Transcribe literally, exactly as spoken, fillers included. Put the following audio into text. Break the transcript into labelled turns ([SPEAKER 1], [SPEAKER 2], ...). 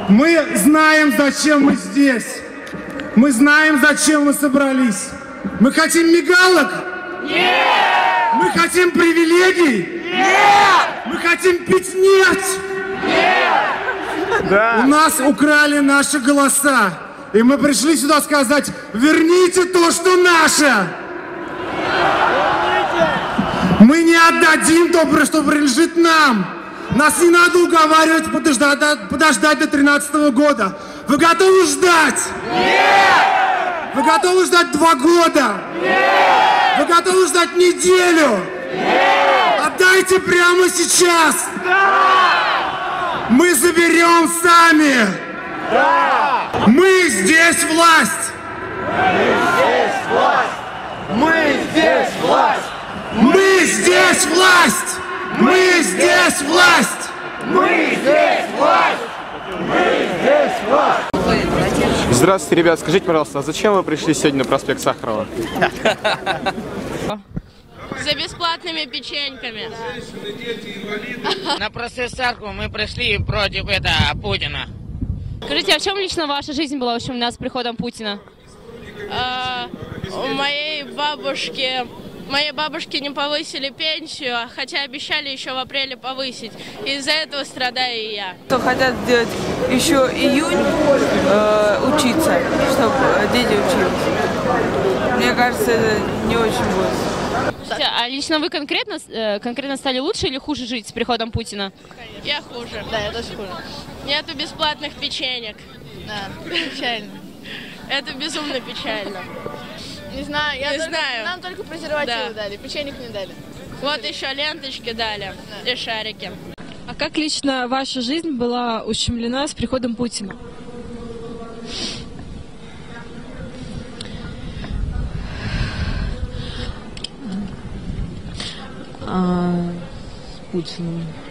[SPEAKER 1] Мы знаем, зачем мы здесь. Мы знаем, зачем мы собрались. Мы хотим мигалок?
[SPEAKER 2] Нет!
[SPEAKER 1] Мы хотим привилегий?
[SPEAKER 2] Нет!
[SPEAKER 1] Мы хотим пить нефть?
[SPEAKER 2] Нет!
[SPEAKER 1] Да. У нас украли наши голоса. И мы пришли сюда сказать: верните то, что наше. Мы не отдадим то, что принадлежит нам. Нас не надо уговаривать подождать, подождать до тринадцатого года. Вы готовы ждать?
[SPEAKER 2] Нет!
[SPEAKER 1] Вы готовы ждать два года?
[SPEAKER 2] Нет!
[SPEAKER 1] Вы готовы ждать неделю?
[SPEAKER 2] Нет!
[SPEAKER 1] Отдайте прямо сейчас!
[SPEAKER 2] Да!
[SPEAKER 1] Мы заберем сами!
[SPEAKER 2] Да!
[SPEAKER 1] Мы здесь власть!
[SPEAKER 2] Мы здесь власть! Мы здесь власть!
[SPEAKER 1] Мы здесь власть! Мы здесь власть!
[SPEAKER 2] Мы здесь власть! Мы здесь власть!
[SPEAKER 3] Здравствуйте, ребят. Скажите, пожалуйста, а зачем вы пришли сегодня на проспект Сахарова?
[SPEAKER 4] За бесплатными печеньками.
[SPEAKER 5] На процессарку мы пришли против это Путина.
[SPEAKER 6] Скажите, а в чем лично ваша жизнь была, в общем, у нас с приходом Путина?
[SPEAKER 4] А, у моей бабушки, моей бабушке не повысили пенсию, хотя обещали еще в апреле повысить. Из-за этого страдаю и я.
[SPEAKER 7] Кто хотят сделать еще июнь э, учиться, чтобы дети учились. Мне кажется, это не очень будет.
[SPEAKER 6] Слушайте, а лично вы конкретно, э, конкретно стали лучше или хуже жить с приходом Путина?
[SPEAKER 4] Я хуже. Да, я тоже хуже. Нету бесплатных печенек.
[SPEAKER 8] Да, печально.
[SPEAKER 4] Это безумно печально.
[SPEAKER 8] Не знаю, я
[SPEAKER 4] Не
[SPEAKER 8] только,
[SPEAKER 4] знаю.
[SPEAKER 8] нам только презервативы
[SPEAKER 4] Да.
[SPEAKER 8] дали, печенек не дали.
[SPEAKER 4] Вот еще ленточки дали,
[SPEAKER 8] Да.
[SPEAKER 4] и шарики.
[SPEAKER 9] А как лично ваша жизнь была ущемлена с приходом Путина?
[SPEAKER 10] А, с Путиным.